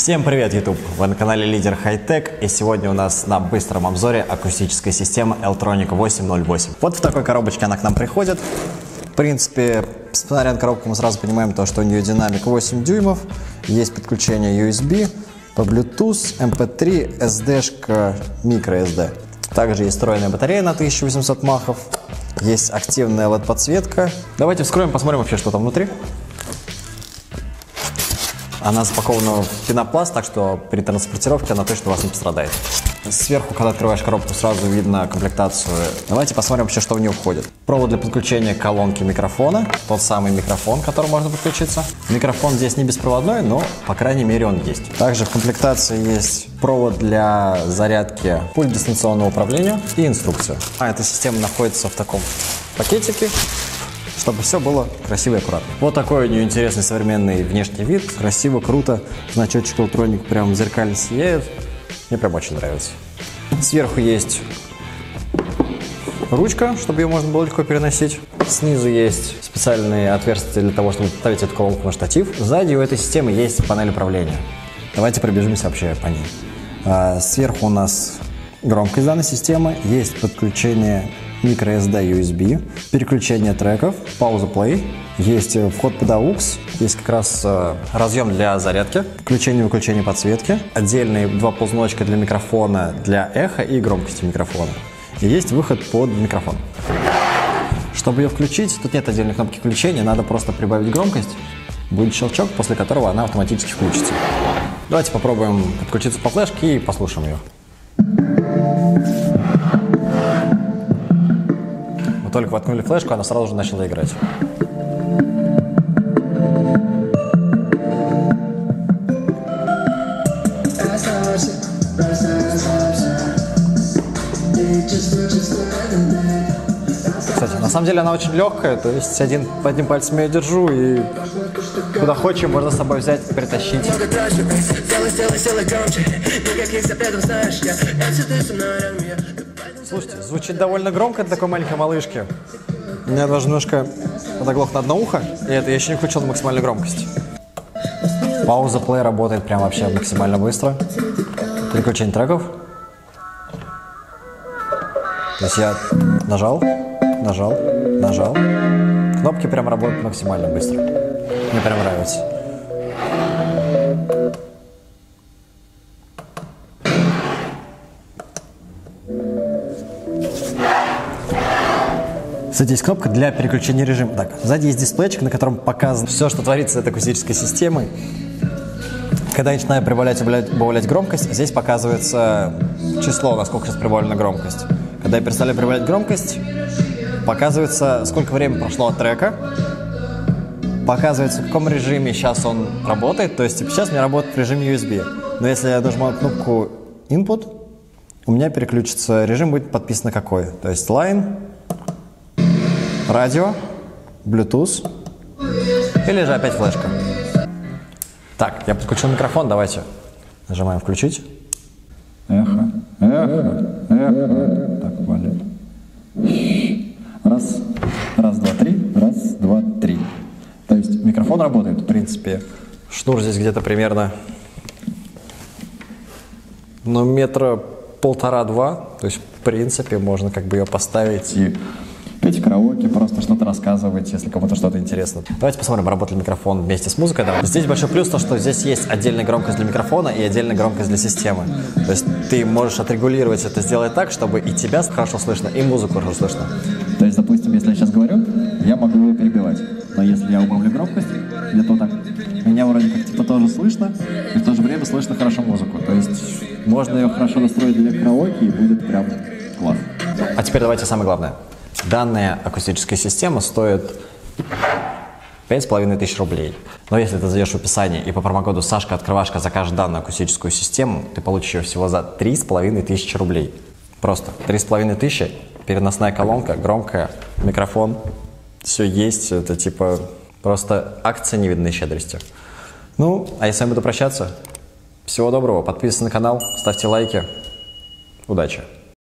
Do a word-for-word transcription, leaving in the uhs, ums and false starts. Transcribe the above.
Всем привет, YouTube! Вы на канале Лидер Хай-Тек, и сегодня у нас на быстром обзоре акустическая система Элтроник восемь ноль восемь. Вот в такой коробочке она к нам приходит. В принципе, смотря на коробку, мы сразу понимаем то, что у нее динамик восемь дюймов, есть подключение ю эс би, по Bluetooth, эм пэ три, эс ди-шка, microSD. Также есть встроенная батарея на тысяча восемьсот махов, есть активная эл и ди-подсветка. Давайте вскроем, посмотрим вообще, что там внутри. Она запакована в пенопласт, так что при транспортировке она точно у вас не пострадает. Сверху, когда открываешь коробку, сразу видно комплектацию. Давайте посмотрим вообще, что в нее входит. Провод для подключения колонки микрофона. Тот самый микрофон, к которому можно подключиться. Микрофон здесь не беспроводной, но, по крайней мере, он есть. Также в комплектации есть провод для зарядки, пульт дистанционного управления и инструкция. А эта система находится в таком пакетике, чтобы все было красиво и аккуратно. Вот такой у нее интересный современный внешний вид. Красиво, круто. Значочек Элтроник прям зеркально сияет. Мне прям очень нравится. Сверху есть ручка, чтобы ее можно было легко переносить. Снизу есть специальные отверстия для того, чтобы ставить эту колонку на штатив. Сзади у этой системы есть панель управления. Давайте пробежимся вообще по ней. А, сверху у нас громкость данной системы. Есть подключение microSD ю эс би, переключение треков, пауза play, есть вход под эй ю экс, есть как раз э, разъем для зарядки, включение и выключение подсветки, отдельные два ползуночка для микрофона, для эхо и громкости микрофона. И есть выход под микрофон. Чтобы ее включить, тут нет отдельной кнопки включения, надо просто прибавить громкость, будет щелчок, после которого она автоматически включится. Давайте попробуем подключиться по флешке и послушаем ее. Только воткнули флешку, она сразу же начала играть. Кстати, на самом деле она очень легкая, то есть один, одним пальцем я держу и куда хочешь можно с собой взять, притащить. Слушайте, звучит довольно громко для такой маленькой малышки. У меня даже немножко подоглох на одно ухо, и это я еще не включил на максимальную громкость. Пауза плей работает прям вообще максимально быстро. Переключение треков. То есть я нажал, нажал, нажал. Кнопки прям работают максимально быстро. Мне прям нравится. Кстати, есть кнопка для переключения режима. Так, сзади есть дисплейчик, на котором показано все, что творится с этой акустической системой. Когда я начинаю прибавлять, убавлять, убавлять громкость, здесь показывается число, насколько сейчас прибавлена громкость. Когда я перестаю прибавлять громкость, показывается, сколько времени прошло от трека. Показывается, в каком режиме сейчас он работает. То есть сейчас у меня работает в режиме ю эс би. Но если я нажимаю кнопку Input, у меня переключится режим, будет подписано какой. То есть Line, радио, Bluetooth или же опять флешка. Так, я подключил микрофон, давайте нажимаем включить. Эхо, эхо, эхо. Так, валит. Раз, раз, два, три, раз, два, три. То есть микрофон работает, в принципе. Шнур здесь где-то примерно, ну, метра полтора-два. То есть, в принципе, можно как бы ее поставить и петь караоке, просто что-то рассказывать, если кому-то что-то интересно. Давайте посмотрим, работает ли микрофон вместе с музыкой. Да. Здесь большой плюс то, что здесь есть отдельная громкость для микрофона и отдельная громкость для системы. То есть ты можешь отрегулировать это, сделать так, чтобы и тебя хорошо слышно, и музыку хорошо слышно. То есть, допустим, если я сейчас говорю, я могу его перебивать. Но если я убавлю громкость, где-то так, меня вроде как типа тоже слышно, и в то же время слышно хорошо музыку. То есть можно ее хорошо настроить для караоке, и будет прям класс. А теперь давайте самое главное. Данная акустическая система стоит пять с половиной тысяч рублей. Но если ты зайдешь в описание и по промокоду Сашка Открывашка закажешь данную акустическую систему, ты получишь ее всего за три с половиной тысячи рублей. Просто три с половиной тысячи, переносная колонка, громкая, микрофон, все есть, это типа просто акция невиданной щедрости. Ну, а я с вами буду прощаться. Всего доброго, подписывайтесь на канал, ставьте лайки. Удачи!